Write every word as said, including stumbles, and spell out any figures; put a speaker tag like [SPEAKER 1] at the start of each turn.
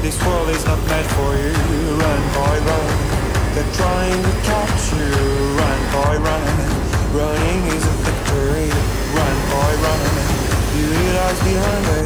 [SPEAKER 1] This world is not meant for you. Run, boy, run. They're trying to catch you. Run, boy, run. Running is a victory. Run, boy, run. Beauty lies behind it.